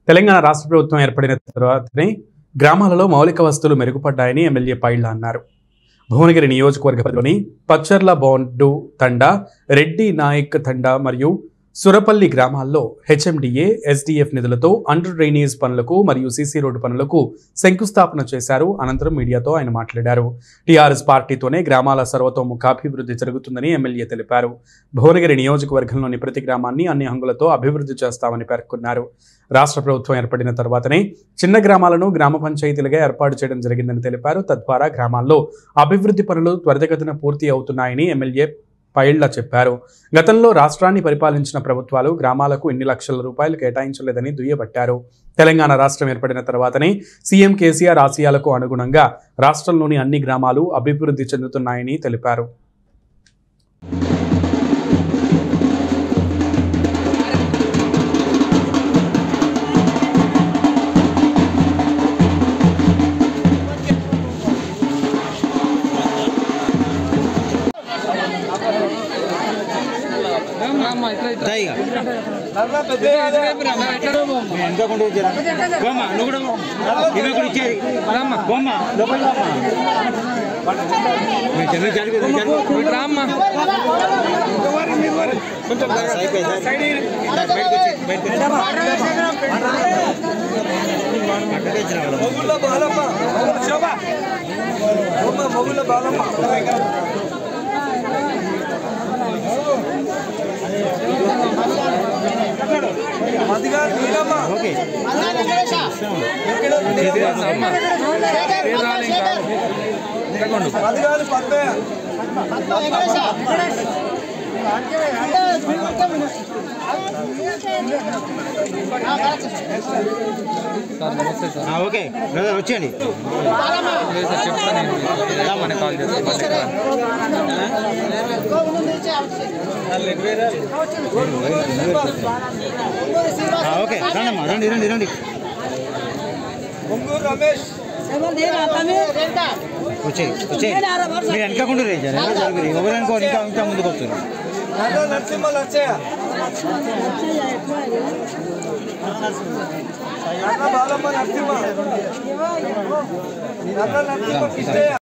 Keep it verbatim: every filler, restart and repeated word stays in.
తెలంగాణ రాష్ట్ర ప్రభుత్వం ఏర్పడిన తర్వాతనే గ్రామాలలో మౌలిక వసతులు మెరుగుపడ్డాయని ఎమ్మెల్యే పైళ్ల అన్నారు. భువనగిరి నియోజకవర్గ పరిధిలోని పచ్చర్ల బోండు తండా, రెడ్డి నాయక్ తండా మరియు సురపల్లి గ్రామాల్లో హెచ్ఎండిఏ, ఎస్డీఎఫ్ నిధులతో అండర్ డ్రైనేజ్ పనులకు మరియు సీసీ రోడ్డు పనులకు శంకుస్థాపన చేశారు. అనంతరం మీడియాతో ఆయన మాట్లాడారు. టీఆర్ఎస్ పార్టీతోనే గ్రామాల సర్వతోముఖాభివృద్ధి జరుగుతుందని ఎమ్మెల్యే తెలిపారు. భువనగిరి నియోజకవర్గంలోని ప్రతి గ్రామాన్ని అన్ని హంగులతో అభివృద్ధి చేస్తామని పేర్కొన్నారు. రాష్ట్ర ప్రభుత్వం ఏర్పడిన తర్వాతనే చిన్న గ్రామాలను గ్రామ పంచాయతీలుగా ఏర్పాటు చేయడం జరిగిందని తెలిపారు. తద్వారా గ్రామాల్లో అభివృద్ధి పనులు త్వరితగతిన పూర్తి అవుతున్నాయని ఎమ్మెల్యే పైళ్ల చెప్పారు. గతంలో రాష్ట్రాన్ని పరిపాలించిన ప్రభుత్వాలు గ్రామాలకు ఇన్ని లక్షల రూపాయలు కేటాయించలేదని దుయ్యబట్టారు. తెలంగాణ రాష్ట్రం ఏర్పడిన తర్వాతనే సీఎం కేసీఆర్ ఆశయాలకు అనుగుణంగా రాష్ట్రంలోని అన్ని గ్రామాలు అభివృద్ధి చెందుతున్నాయని తెలిపారు. ఓకే బ్రదర్ వచ్చేయండి. ఓకే రండమ్మా, రండి రండి రండి వచ్చేయి వచ్చేయి. మీరు వెనకకుండా రేచారు ఎవరనుకో ఇంకా ఇంకా ముందుకు వస్తారు. నరసింహ